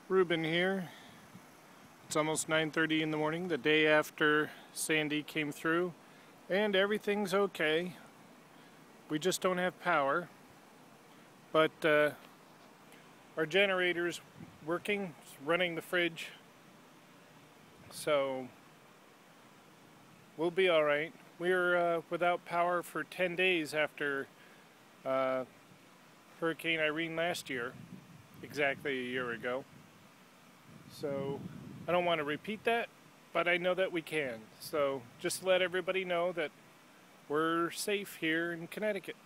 Ruben here. It's almost 9:30 in the morning, the day after Sandy came through, and everything's okay. We just don't have power, but our generator's working, it's running the fridge, so we'll be all right. We were without power for 10 days after Hurricane Irene last year, exactly a year ago. So I don't want to repeat that, but I know that we can. So just let everybody know that we're safe here in Connecticut.